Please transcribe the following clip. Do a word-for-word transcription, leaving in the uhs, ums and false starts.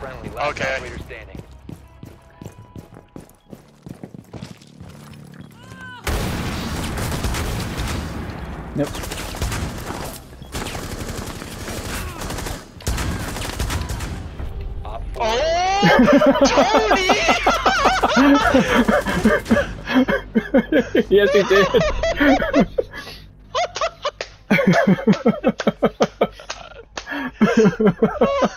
Friendly, last Okay. operator standing. Nope. Op four. Oh, Tony! Yes, he did. What the?